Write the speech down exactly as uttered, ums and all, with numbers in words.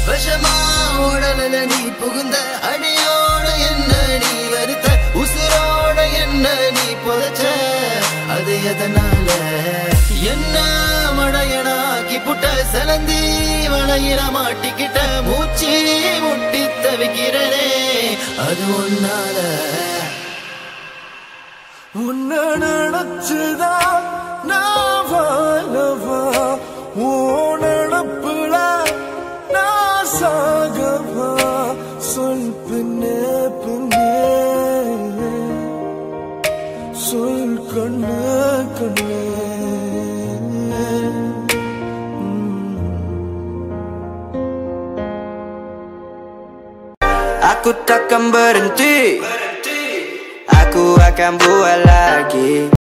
விஷமா உடலில நீ புகுந்த அடியோட என்ன நீ வருத்த உசுரோட என்ன நீ புதைச்ச அது எதனால என்ன மடையனாக்கி புட்ட சலந்தி வளையில மாட்டிக்கிட்ட மூச்சி முட்டி தவிக்கிறனே அது ஒன்னால உன்னை நினைச்சுதான் நான் வாழவா உன் நினப்புல நான் சாகவா சொல் பின்னே பின்னே சொல் கண்ணு கண்ணே Aku takkan berhenti, aku akan buat lagi.